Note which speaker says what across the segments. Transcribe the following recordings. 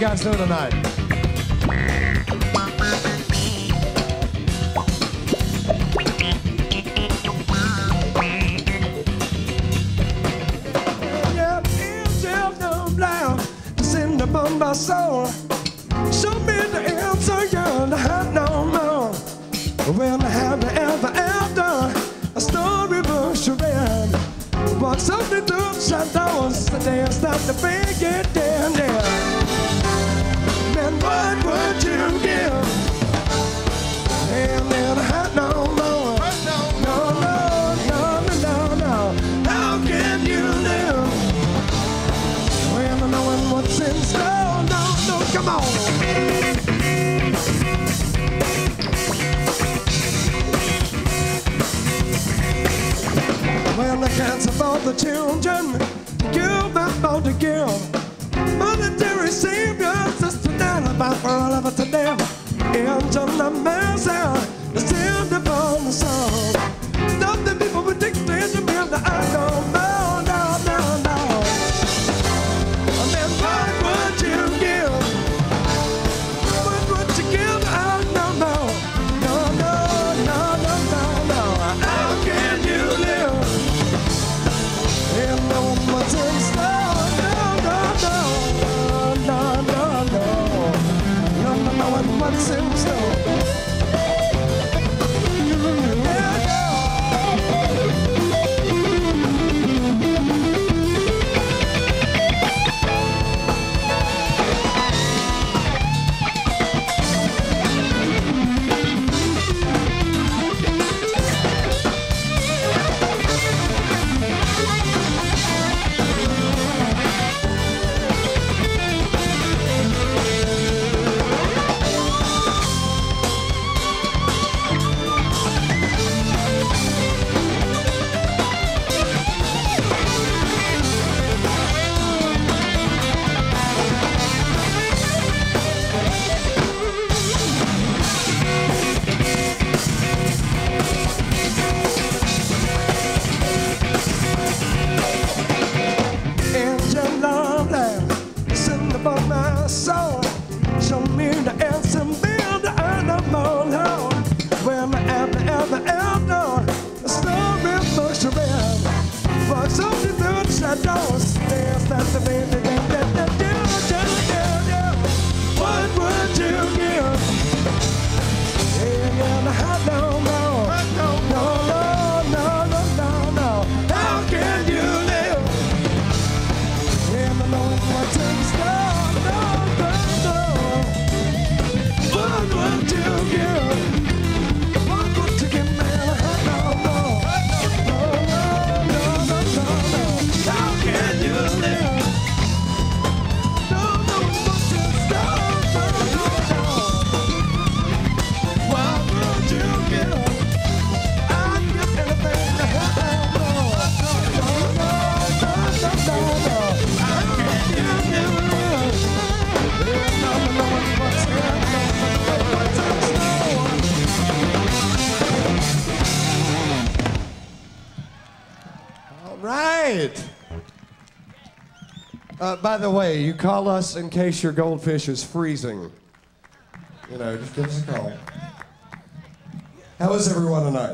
Speaker 1: guys doing tonight?
Speaker 2: Yeah, angels don't blind, descend upon my soul. Show me the answer, you're not no more. When I have ever after a story books you read, walk something through shadows, the day I start to break it down there. Then what would you give? And then I had no more. No, no, no, no, no, no. How can you live when I know what's in store? No, no, come on. Well, I can't support the children, give back all to give. Monetary saviors, just to down about for all of it to them. Angel of mercy, descend upon the soul. Stop the people with dictate to me that I don't know, no, no, no. And then what would you give? What would you give? I don't know. No, no, no, no, no, no. How can you live? And no one's in store. No, no, no, no, no, no. No, no, no, what's in store? By the way, you call us in case your goldfish is freezing. You know, just give us a call. How is everyone tonight?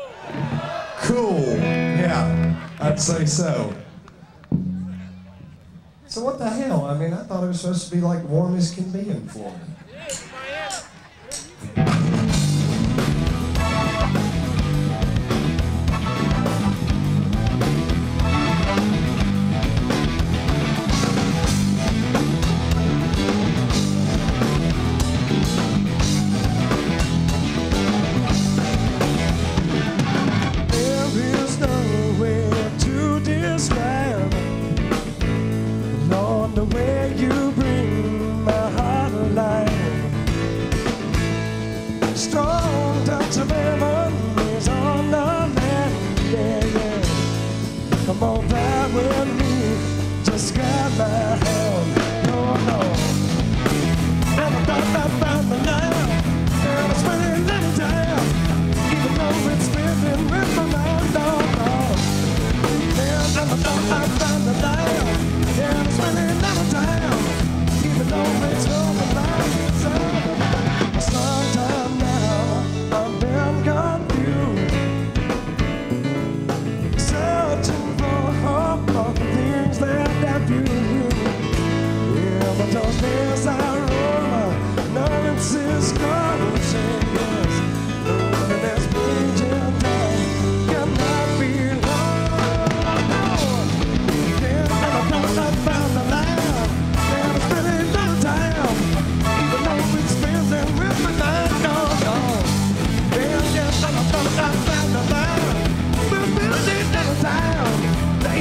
Speaker 2: Cool. Yeah, I'd say so. So what the hell? I mean, I thought it was supposed to be like warm as can be in Florida. The way you bring my heart alive.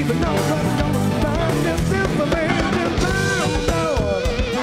Speaker 2: even know what's going on. This is the band in town, Lord.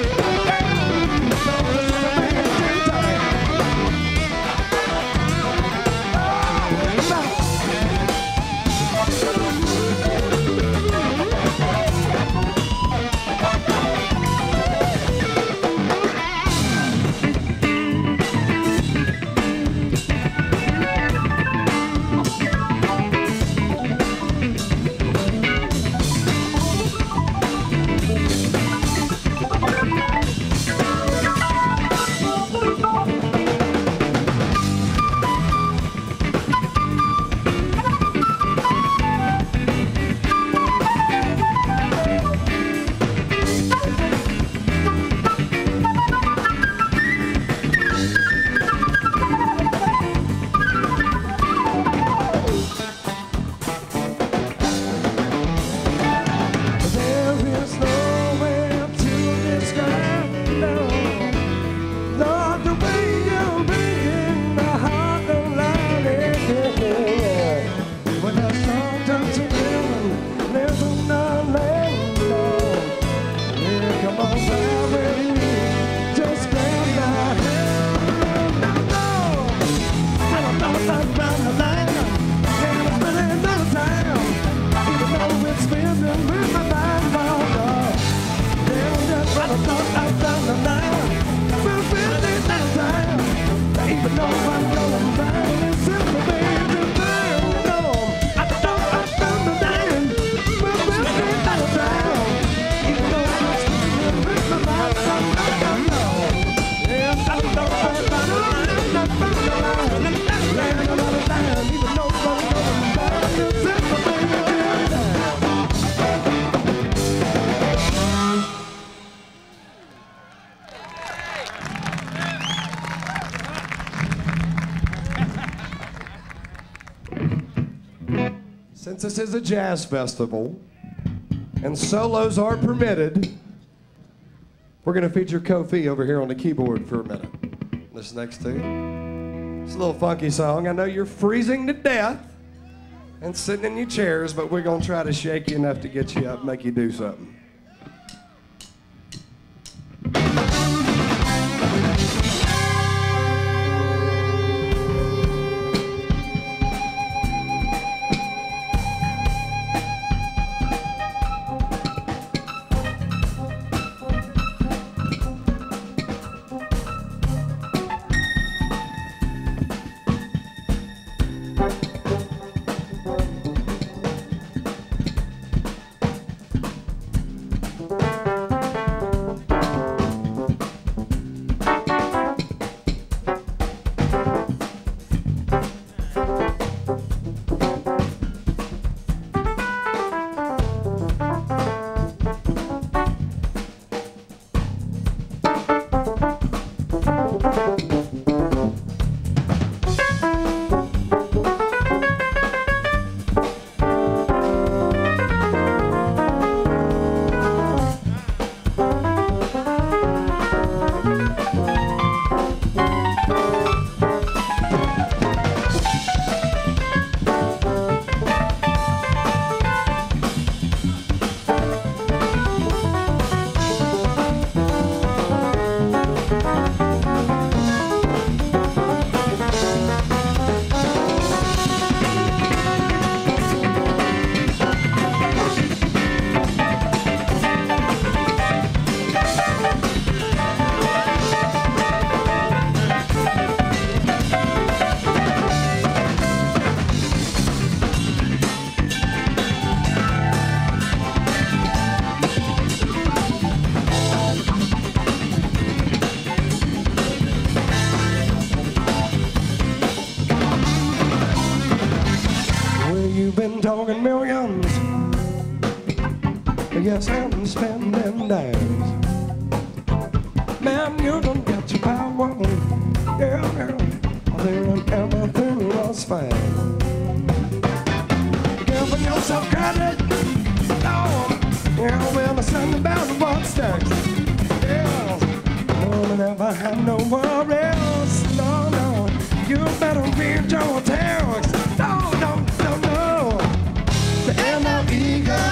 Speaker 2: Since this is a jazz festival and solos are permitted, we're going to feature Kofi over here on the keyboard for a minute. This next tune. It's a little funky song. I know you're freezing to death and sitting in your chairs, but we're going to try to shake you enough to get you up, make you do something. Talking millions, yes, I'm spending dimes. Man, you don't get your power, yeah, then everything was fine. Giving yourself credit, oh, yeah, when I send about the box stacks, yeah, no, never had no worries, no, you better read your text, no. And I'm eager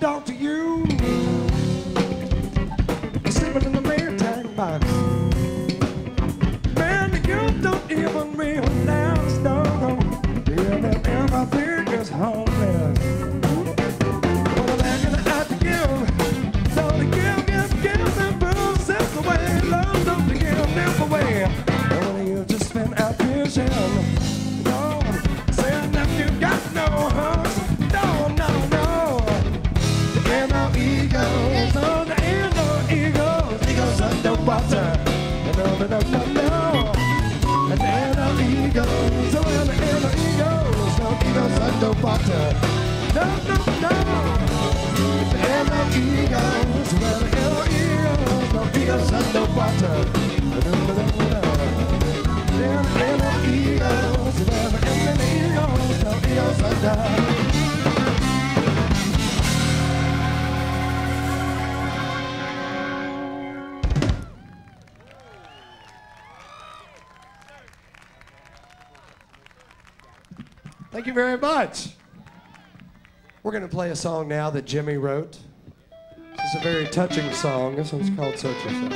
Speaker 2: dog to you. Sleeping in the Maytag box. Man, the girl don't even realize, no, yeah, that everything is homeless. But I'm acting out to give. Don't to give them process away. Love don't to give them away. Don't you just spend out vision. No, saying that you got no heart. No. There ain't no egos. No, there ain't no egos. Egos underwater. No. There ain't no egos. So there ain't no egos. No egos underwater. No. There ain't no egos. Well, there ain't no egos. No egos underwater. No. There ain't no egos. Well, there ain't no egos. No egos underwater. Thank you very much. We're going to play a song now that Jimmy wrote. It's a very touching song. This one's called Search Yourself.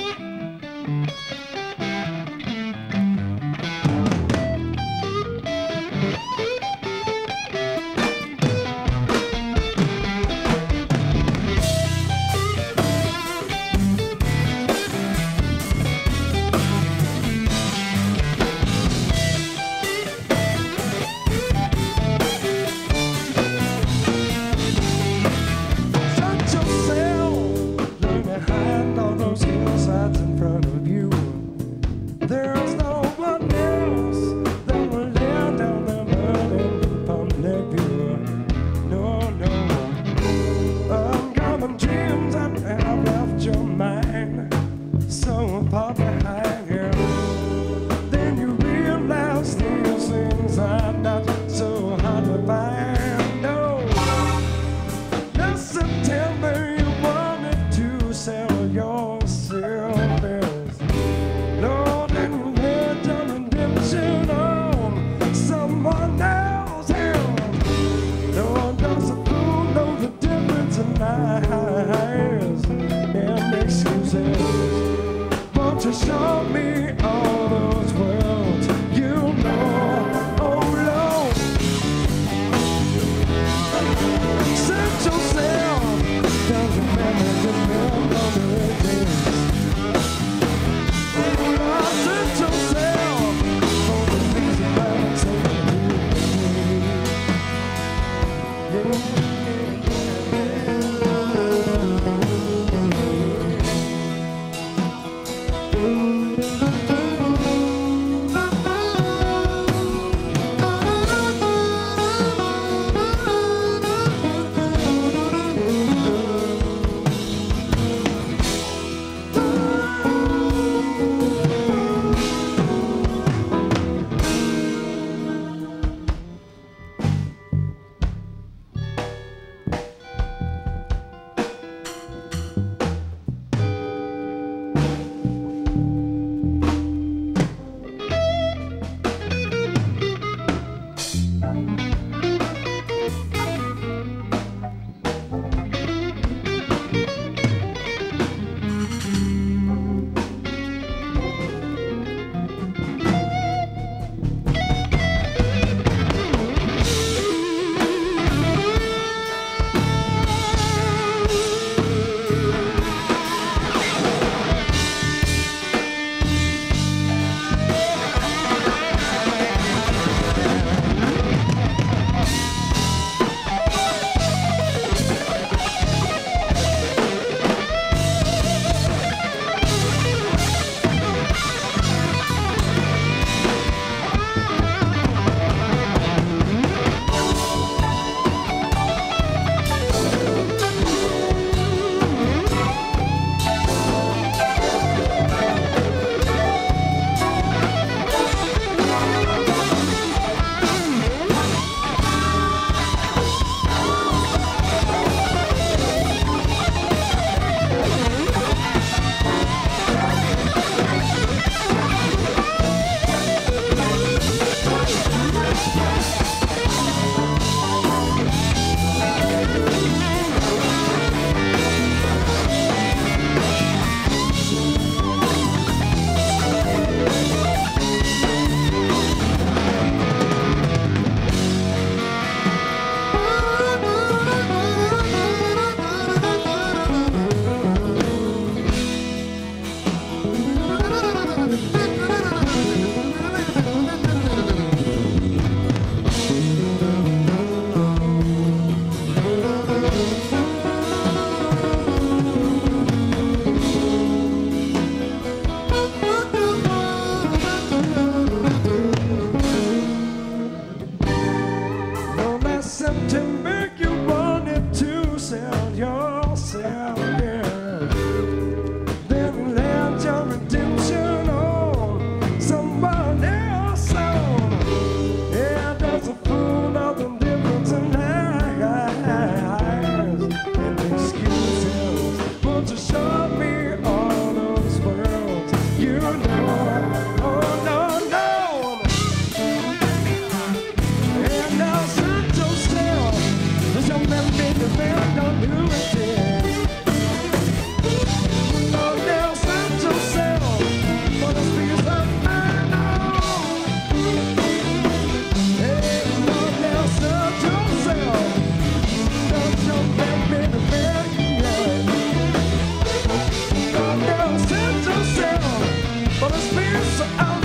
Speaker 2: Search yourself, learn to hide all those hillsides and something to make you want it to sell yourself, yeah. Then let your redemption on someone else on. Yeah, there's a fool, nothing different tonight. And excuses, won't you show me all those worlds you know? Oh, no, no. And now search yourself. There's your man made the man don't do it yet. Oh, now search yourself for the peace of mind. Hey, oh, now search yourself. There's your man made the man yet. Oh, now search yourself for the peace of mind.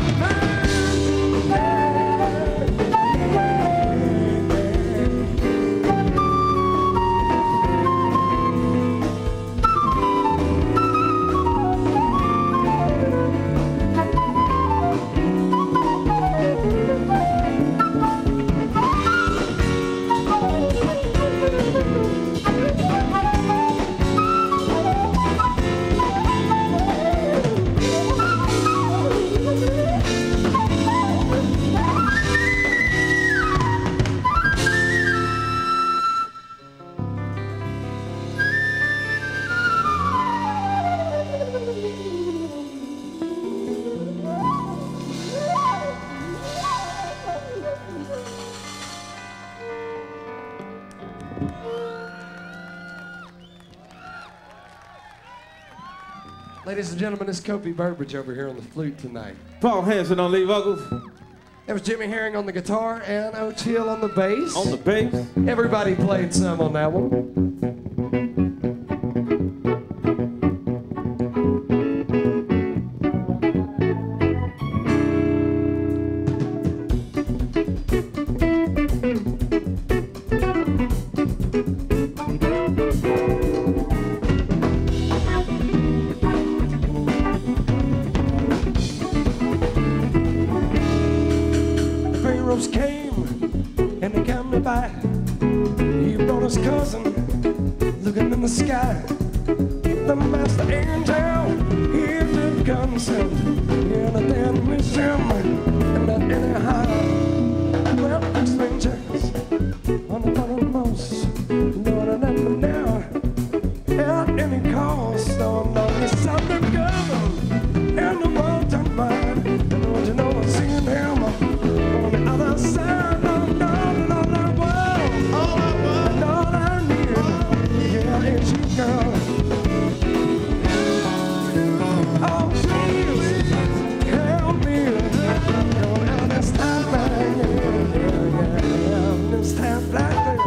Speaker 2: Ladies and gentlemen, it's Kofi Burbridge over here on the flute tonight.
Speaker 1: Paul Henson on lead vocals.
Speaker 2: There was Jimmy Herring on the guitar and Oteil on the bass.
Speaker 1: On the bass.
Speaker 2: Everybody played some on that one. Came and they got me by. He brought his cousin looking in the sky. The master angel, he did consent. Yeah, I didn't miss him, and not anyhow. Well, strangers on the bottommost, Lord, I never know at any cost. Oh, no, it's something coming, and the world don't mind. And don't you know I'm seeing him on the other side? No, no, no, no, whoa. All I need, yeah, is you, girl. Oh, please, help me. Go down this time, yeah, this time, like that.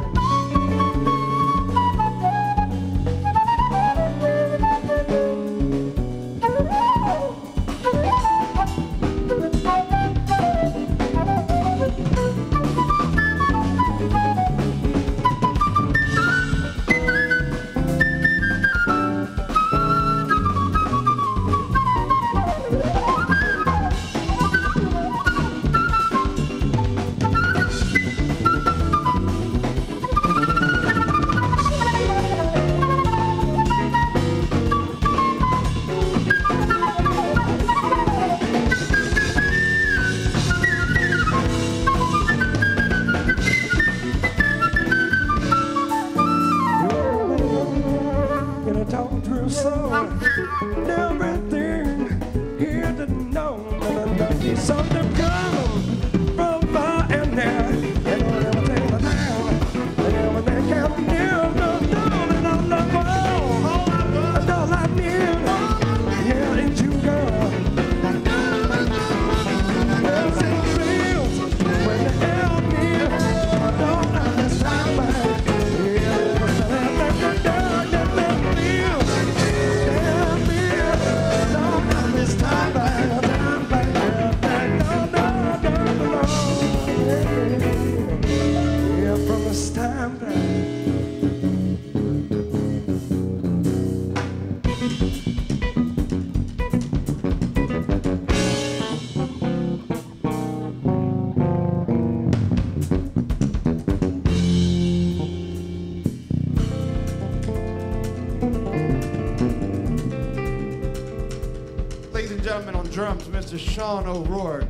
Speaker 3: drums, Mr. Sean O Rourke.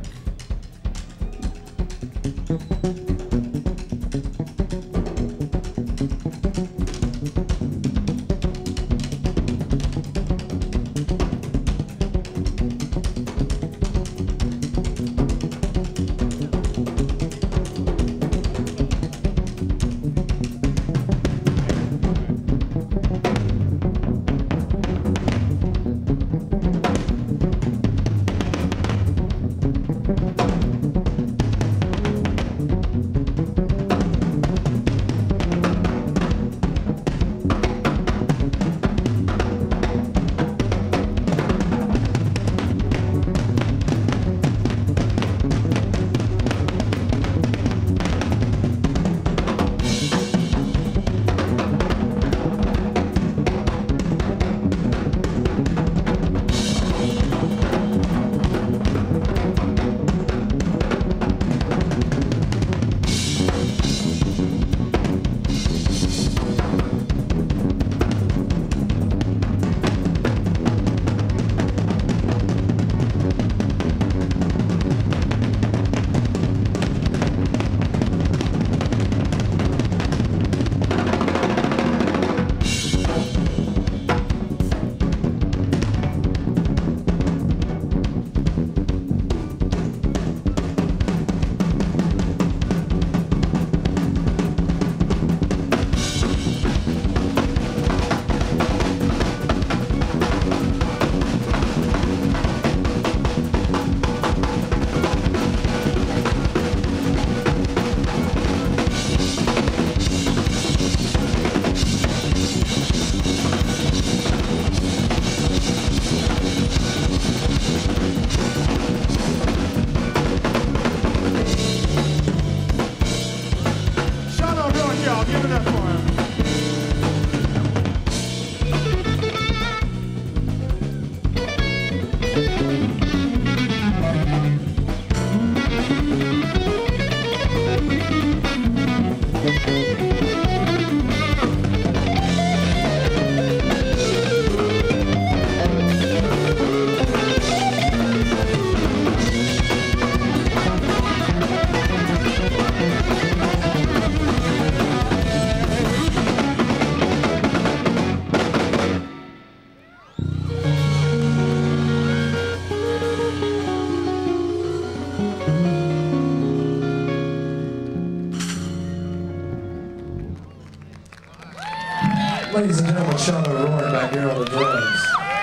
Speaker 2: Ladies and gentlemen, Sean O Rourke back here on the drums.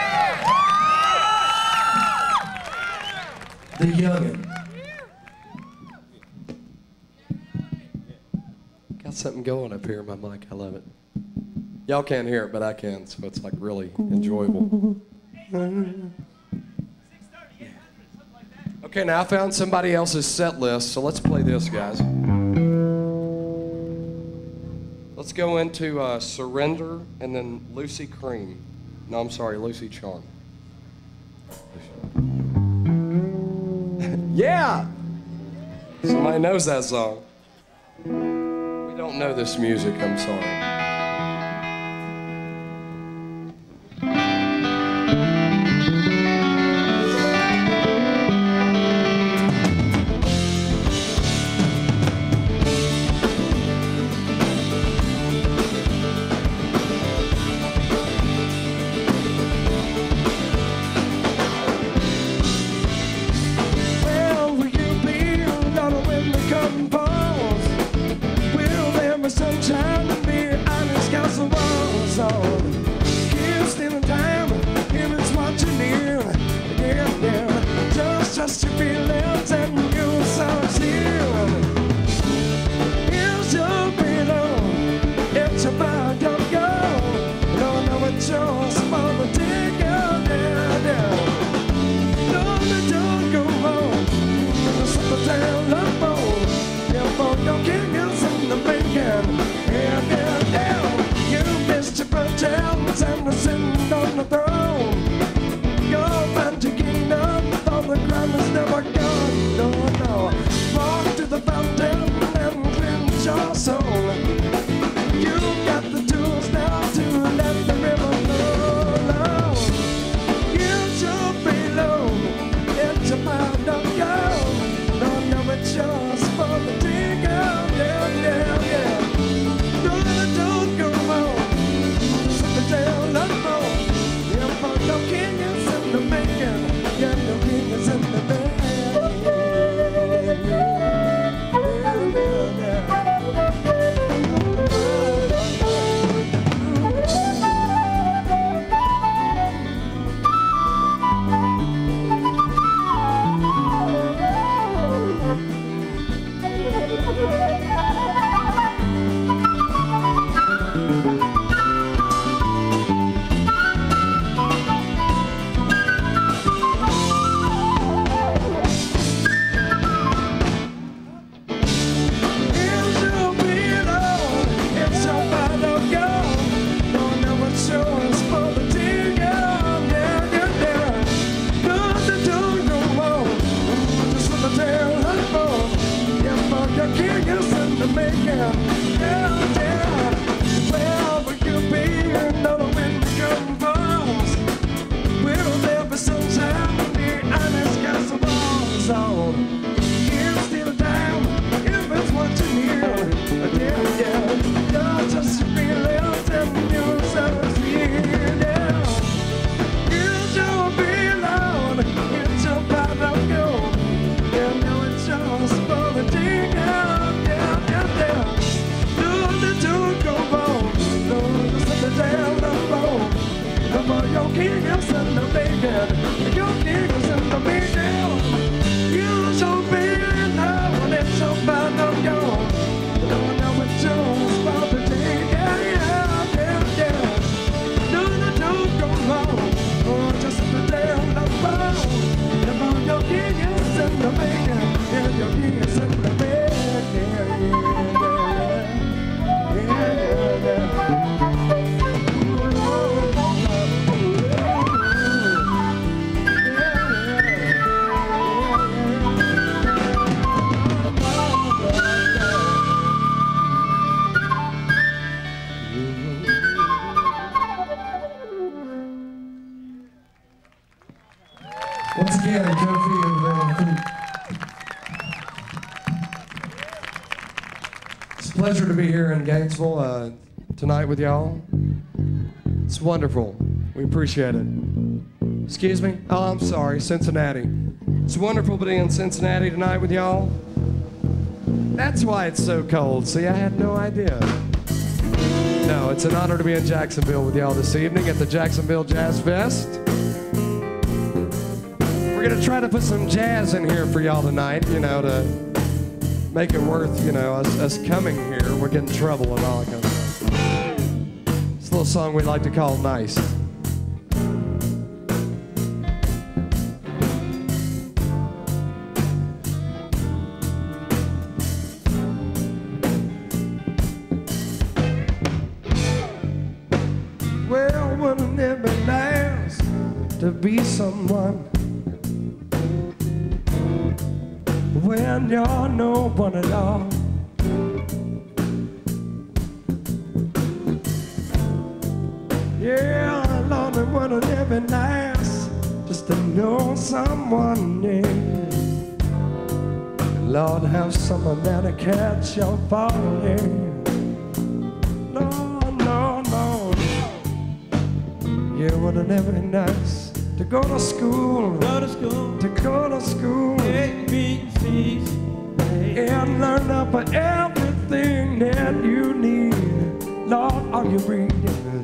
Speaker 2: The youngin'. Got something going up here in my mic, I love it. Y'all can't hear it, but I can, so it's like really enjoyable. Okay, now I found somebody else's set list, so let's play this, guys. Let's go into Surrender and then Lucy Cream. No, I'm sorry, Lucy Charm. Yeah! Somebody knows that song. We don't know this music, I'm sorry. again, Kofi and flute. It's a pleasure to be here in Gainesville tonight with y'all. It's wonderful. We appreciate it. Excuse me? Oh, I'm sorry, Cincinnati. It's wonderful to be in Cincinnati tonight with y'all. That's why it's so cold. See, I had no idea. No, it's an honor to be in Jacksonville with y'all this evening at the Jacksonville Jazz Fest. We're gonna try to put some jazz in here for y'all tonight, you know, to make it worth, you know, us coming here. We're getting in trouble and all that kind of stuff. It's a little song we like to call Nice. Well, wouldn't it be nice to be someone when you're no one at all? Yeah, Lord, wouldn't it be nice just to know someone, yeah. Lord, have someone there to catch your fall, yeah. No, no, no. Yeah, wouldn't it be nice to go to school, to go to school, and learn about everything that you need. Lord, are you reading?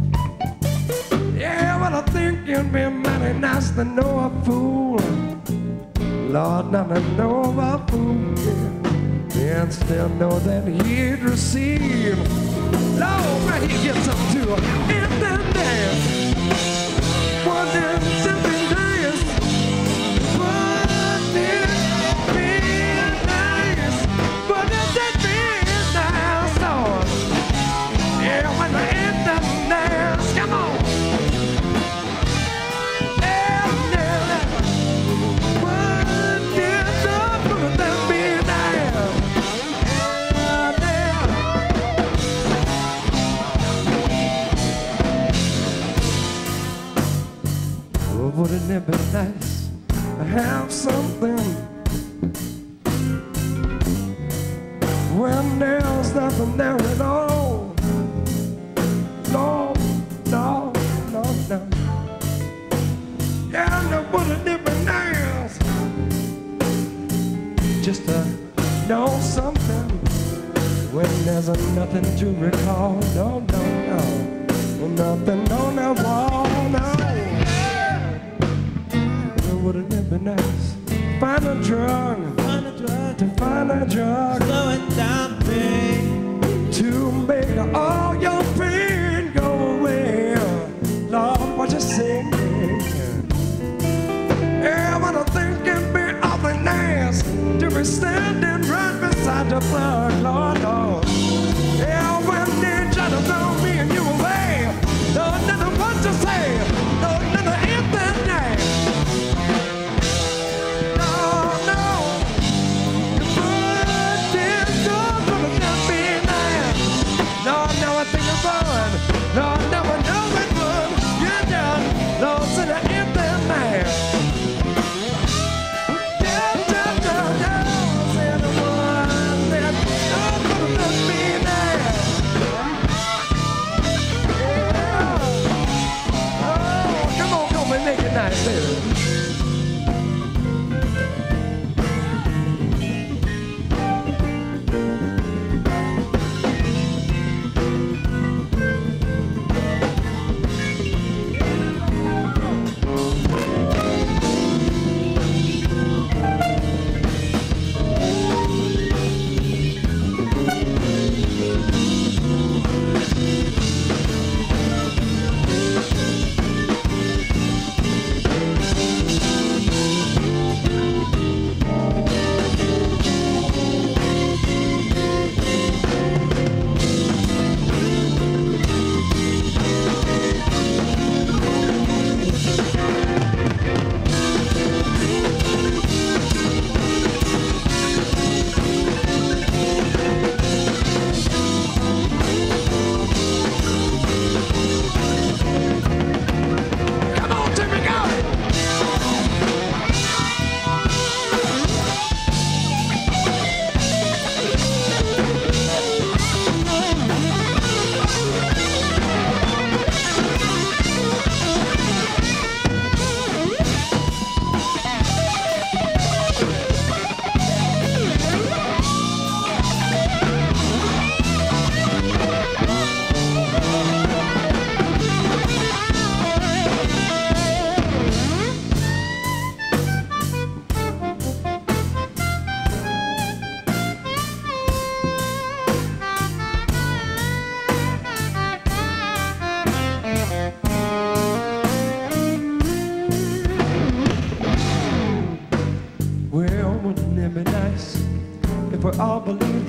Speaker 2: Yeah, but I think it'd be mighty nice to know a fool. Lord, not to know a fool, yeah. And still know that he'd receive. Lord, where he gets up to in that dance. Wouldn't it be nice? Wouldn't it be nice? Wouldn't it be nice, Lord? Yeah, when we're in the dance, come on. Yeah, yeah. Wouldn't it be nice? Yeah, yeah. Wouldn't it be nice to have something when there's nothing there at all? No, no, no, no. Yeah, no, wouldn't it be nice just to know something when there's nothing to recall? No, no, no, nothing on the wall, no. Wouldn't it be nice? Find a drug, to find a drug, slow it down, pain, to make all your pain go away. Lord, what you say? Yeah, but I think it'd be awfully nice to be standing right beside the plug, Lord, Lord. Yeah, when they try to throw me and you away, Lord, nothing what to say, Lord, nothing if that night. No, never know it would. You're done, lost in the empty man. Yeah, yeah, yeah, yeah. Say the one that couldn't be there. Yeah. Oh, come on, come and make it nice, baby.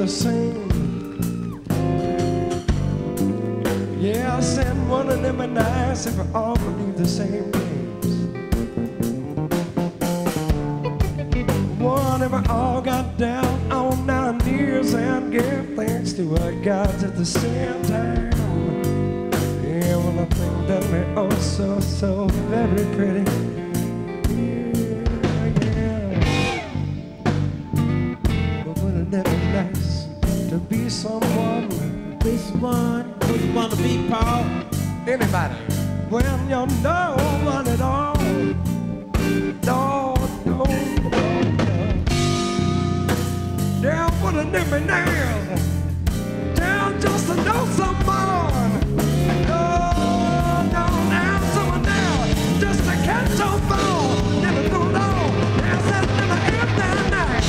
Speaker 2: the same. Yeah, I said, wouldn't it be nice if we all believed the same things? What if we all got down on our knees and gave thanks to our gods at the same time? Yeah, well, I think that we're all so, so very pretty. To be someone,
Speaker 1: who you wanna be, Paul?
Speaker 2: anybody, when you know one at all. No, no, no, no. There wouldn't it be nice? There just to know someone. No, no, and someone there just to catch your phone. Never go long, there's that never end that night.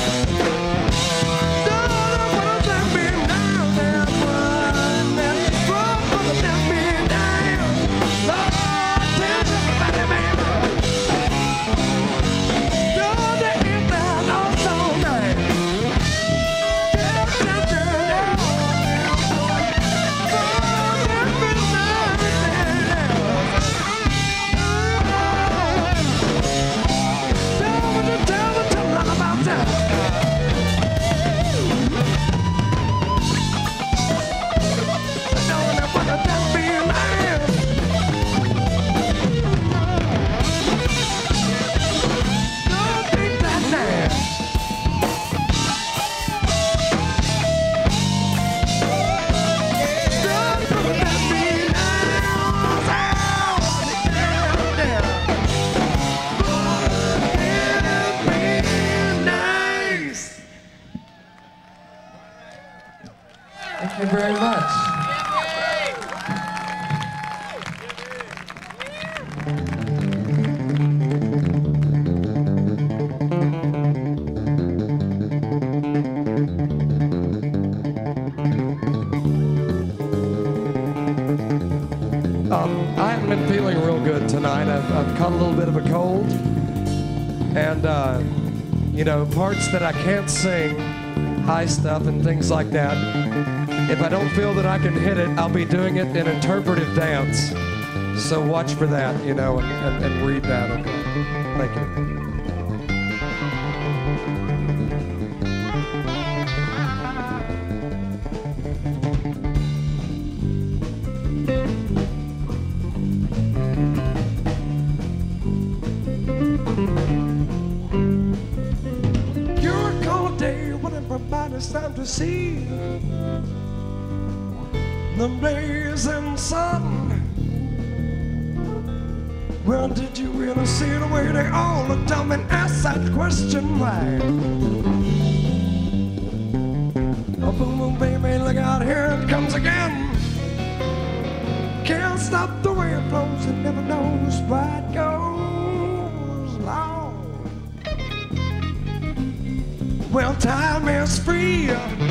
Speaker 2: Thank you very much. I haven't been feeling real good tonight. I've caught a little bit of a cold. And, you know, parts that I can't sing, high stuff and things like that, if I don't feel that I can hit it, I'll be doing it in interpretive dance. So watch for that, you know, and read that, okay? Thank you. It's time to see the blazing sun. Well, did you really see the way they all looked up and asked that question? Why? Oh, boom, boom, baby, look out, here it comes again. Can't stop the way it flows, it never knows where it goes. Long. Well, time is free.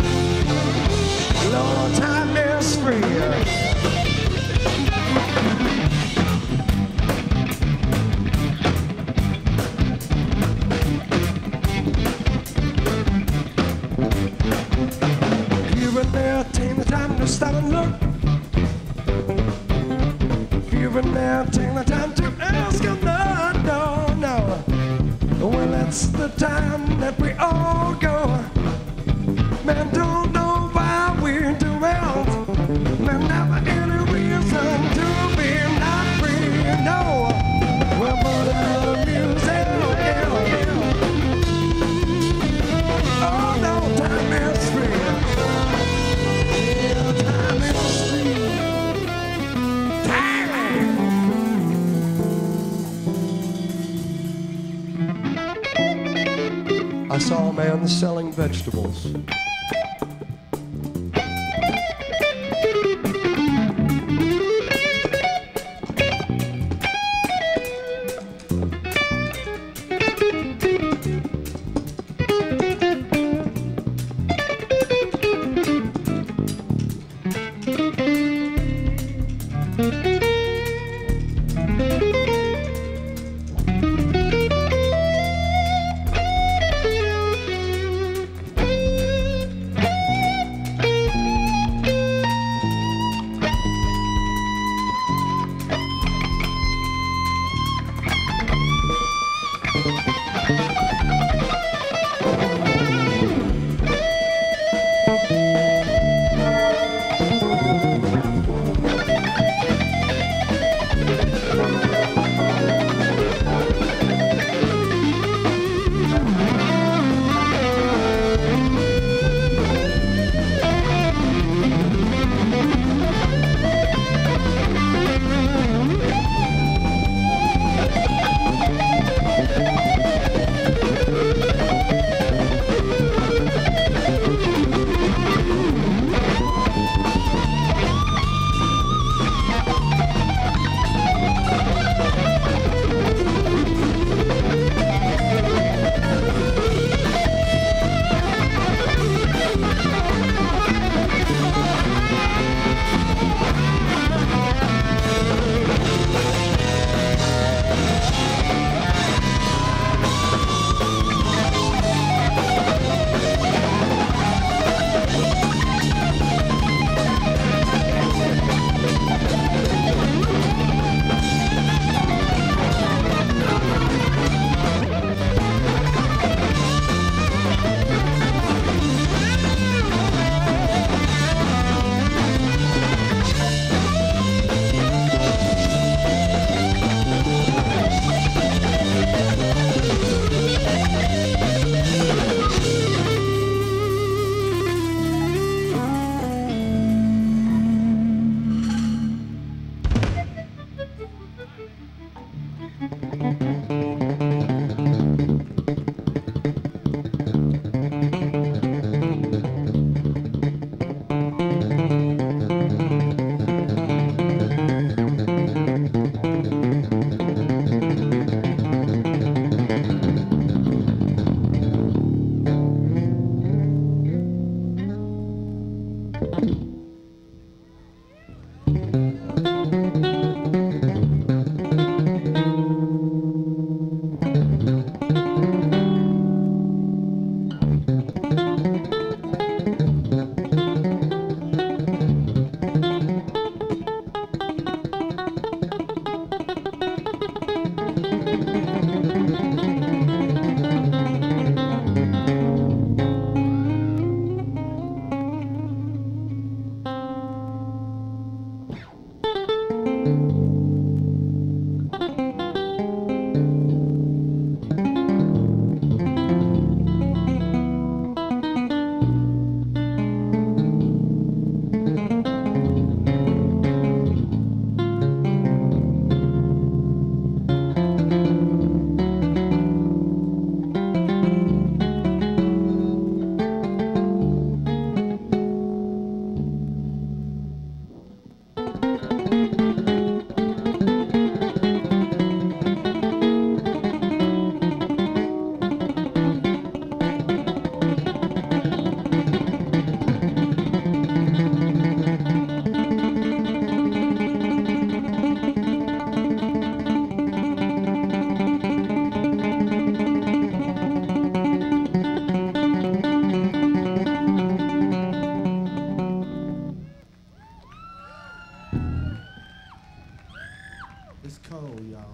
Speaker 2: Lord, time is free. You and there, take the time to stop and look. You and there, take the time to ask him, no, no, no. Well, it's the time that we all go. Man, don't know why we're doing. Man, never any reason to be not free. No, we're more than the music. Oh no, time is free. Yeah, time is free. I saw a man selling vegetables.
Speaker 3: cold, y'all.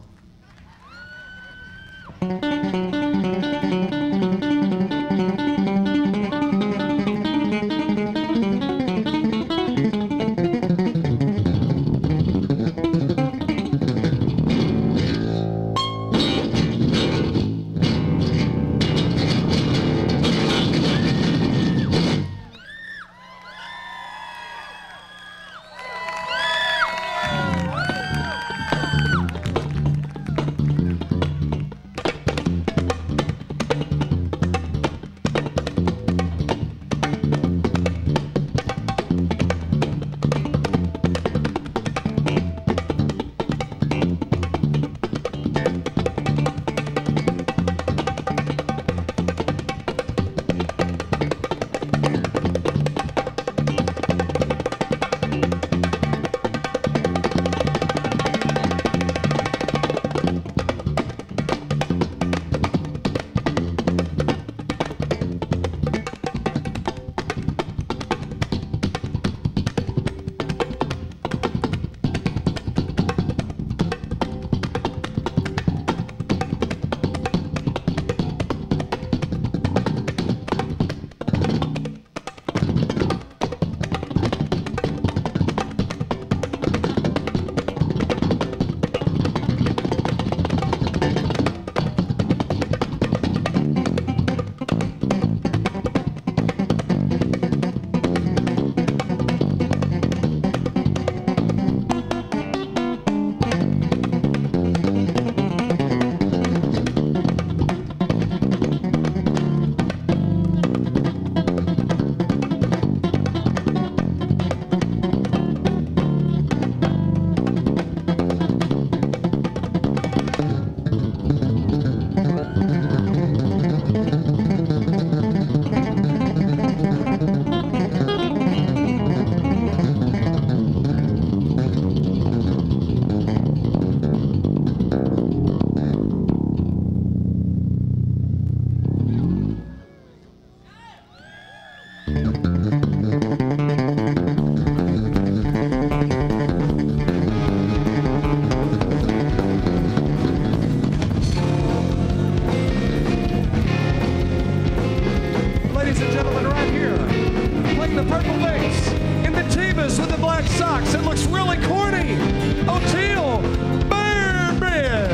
Speaker 2: Oteil Burbridge.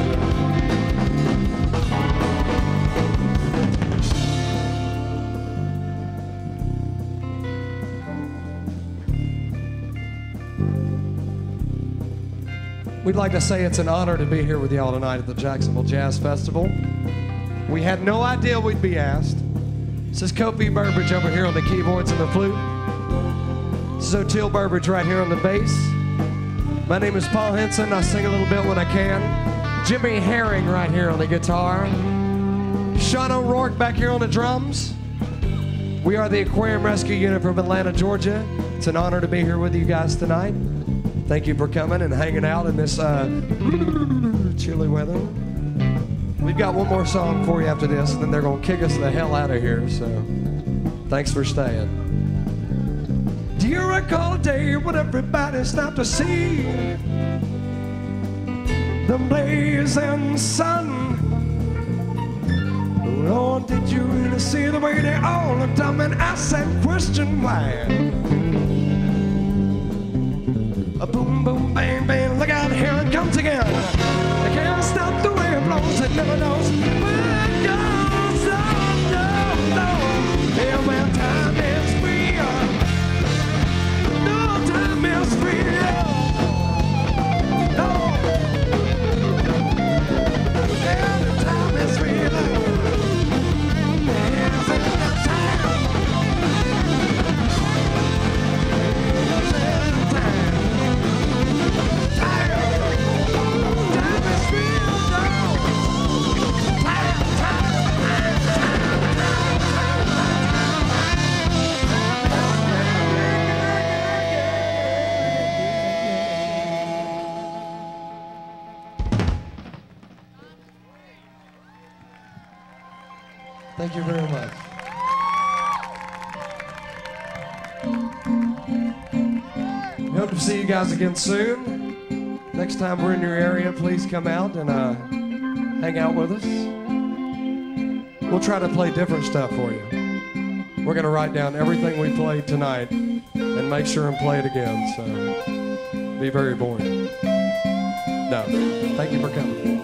Speaker 2: We'd like to say it's an honor to be here with y'all tonight at the Jacksonville Jazz Festival. We had no idea we'd be asked. This is Kofi Burbridge over here on the keyboards and the flute. This is Oteil Burbridge right here on the bass. My name is Paul Henson. I sing a little bit when I can. Jimmy Herring right here on the guitar. Sean O Rourke back here on the drums. We are the Aquarium Rescue Unit from Atlanta, Georgia. It's an honor to be here with you guys tonight. Thank you for coming and hanging out in this chilly weather. We've got one more song for you after this, and then they're going to kick us the hell out of here, so thanks for staying. Do you recall a day when everybody stopped to see the blazing sun? Lord, did you really see the way they all looked up and asked that question why? A boom, boom, bang, bang, look out, here it comes again. They can't stop the way it blows, it never knows where it goes. Oh, no, no, yeah, when time is free, no, time is free, no, yeah, time is free, yes, it's time. Thank you very much. We hope to see you guys again soon. Next time we're in your area, please come out and hang out with us. We'll try to play different stuff for you. We're going to write down everything we played tonight and make sure and play it again, so be very boring. No, thank you for coming.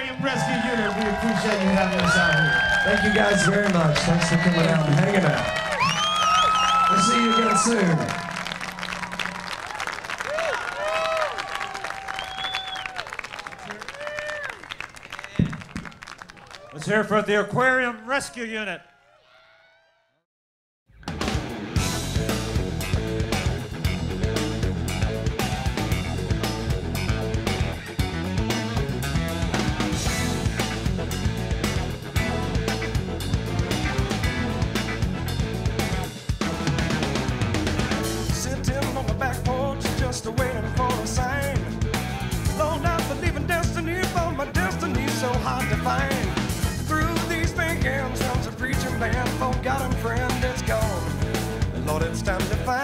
Speaker 3: Aquarium Rescue Unit. We appreciate you having us out here.
Speaker 2: Thank you guys very much. Thanks for coming out and hanging out. We'll see you again soon.
Speaker 4: Let's hear it for the Aquarium Rescue Unit.
Speaker 2: Sitting on the back porch, just waiting for a sign. Long not believing destiny, found my destiny so hard to find. Through these thinking, sounds a preaching man, forgotten friend, it's gone. Lord, it's time to find.